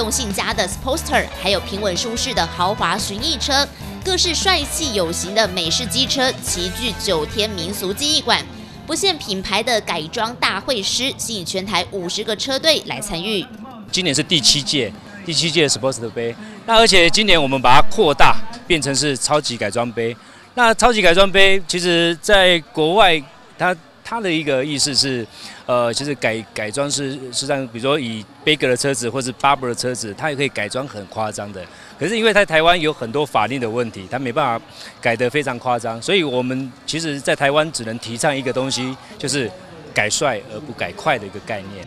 动性佳的 Sportster， 还有平稳舒适的豪华巡弋车，各式帅气有型的美式机车齐聚9天民俗技艺馆。不限品牌的改装大会师，吸引全台50个车队来参与。 今年是第7届的 Sportster 杯，那而且今年我们把它扩大，变成是超级改装杯。那超级改装杯其实在国外，它的一个意思是，其实改装是让，比如说以杯格的车子或是 Barber 的车子，它也可以改装很夸张的。可是因为在台湾有很多法令的问题，它没办法改得非常夸张，所以我们其实在台湾只能提倡一个东西，就是改帅而不改快的一个概念。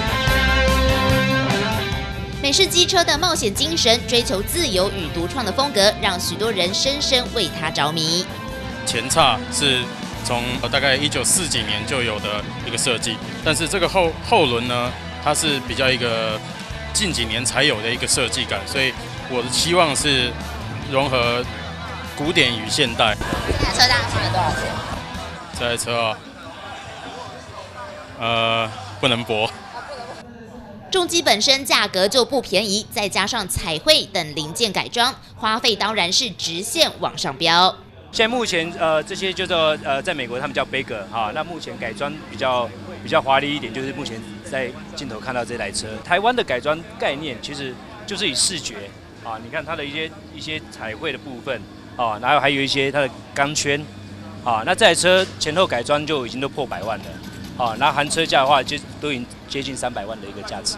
美式机车的冒险精神，追求自由与独创的风格，让许多人深深为它着迷。 前叉是从大概1940几年就有的一个设计，但是这个后轮呢，它是比较一个近几年才有的一个设计感，所以我的期望是融合古典与现代。 这台车大概花了多少钱？ 这台车不能播。 重机本身价格就不便宜，再加上彩绘等零件改装，花费当然是直线往上飙。 现在目前这些叫做在美国他们叫 Bagger 哈，那目前改装比较华丽一点，就是目前在镜头看到这台车。台湾的改装概念其实就是以视觉啊，你看它的一些彩绘的部分啊，然后还有一些它的钢圈啊，那这台车前后改装就已经都破100万了啊，然后含车价的话就都已经接近300万的一个价值。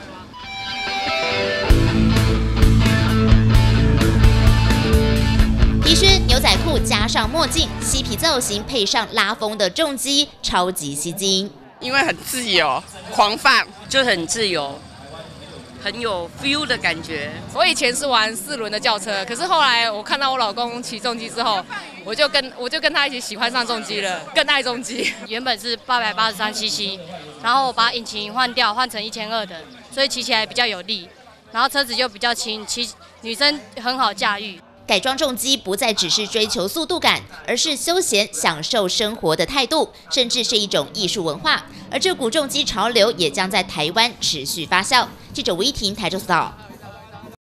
皮靴、牛仔裤加上墨镜，嬉皮造型配上拉风的重机，超级吸睛。 因为很自由，狂放， 就很自由，很有 feel 的感觉。 我以前是玩4轮的轿车，可是后来我看到我老公骑重机之后，我就跟他一起喜欢上重机了，更爱重机。 原本是883cc， 然后我把引擎换掉，换成1200的，所以骑起来比较有力，然后车子就比较轻，女生很好驾驭。 改装重机不再只是追求速度感，而是休闲享受生活的态度，甚至是一种艺术文化。而这股重机潮流也将在台湾持续发酵。记者吴依婷台中报道。